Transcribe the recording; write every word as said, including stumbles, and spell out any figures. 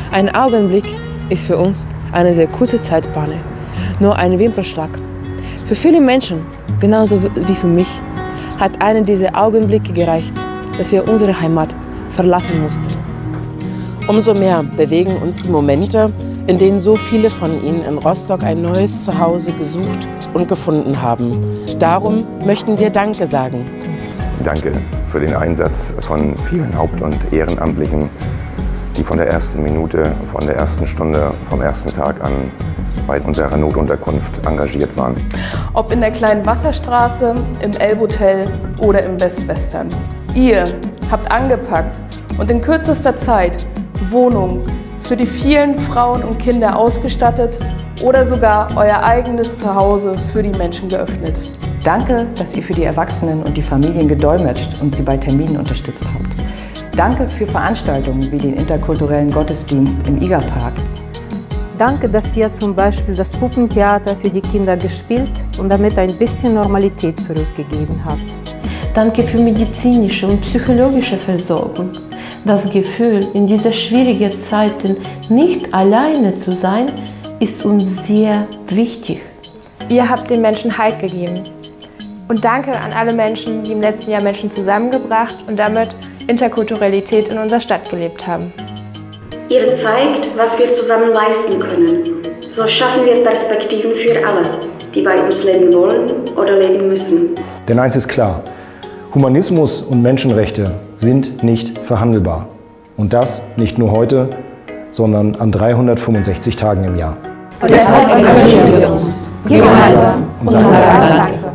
Ein Augenblick ist für uns eine sehr kurze Zeitspanne, nur ein Wimpernschlag. Für viele Menschen, genauso wie für mich, hat einer dieser Augenblicke gereicht, dass wir unsere Heimat verlassen mussten. Umso mehr bewegen uns die Momente, in denen so viele von Ihnen in Rostock ein neues Zuhause gesucht und gefunden haben. Darum möchten wir Danke sagen. Danke für den Einsatz von vielen Haupt- und Ehrenamtlichen, die von der ersten Minute, von der ersten Stunde, vom ersten Tag an bei unserer Notunterkunft engagiert waren. Ob in der kleinen Wasserstraße, im Elbhotel oder im Westwestern. Ihr habt angepackt und in kürzester Zeit Wohnungen für die vielen Frauen und Kinder ausgestattet oder sogar euer eigenes Zuhause für die Menschen geöffnet. Danke, dass ihr für die Erwachsenen und die Familien gedolmetscht und sie bei Terminen unterstützt habt. Danke für Veranstaltungen wie den interkulturellen Gottesdienst im Igerpark. Danke, dass ihr zum Beispiel das Puppentheater für die Kinder gespielt und damit ein bisschen Normalität zurückgegeben habt. Danke für medizinische und psychologische Versorgung. Das Gefühl, in dieser schwierigen Zeiten nicht alleine zu sein, ist uns sehr wichtig. Ihr habt den Menschen Halt gegeben. Und danke an alle Menschen, die im letzten Jahr Menschen zusammengebracht und damit Interkulturalität in unserer Stadt gelebt haben. Ihr zeigt, was wir zusammen leisten können. So schaffen wir Perspektiven für alle, die bei uns leben wollen oder leben müssen. Denn eins ist klar: Humanismus und Menschenrechte sind nicht verhandelbar. Und das nicht nur heute, sondern an dreihundertfünfundsechzig Tagen im Jahr. Und deshalb engagieren wir uns gemeinsam und sagen Danke.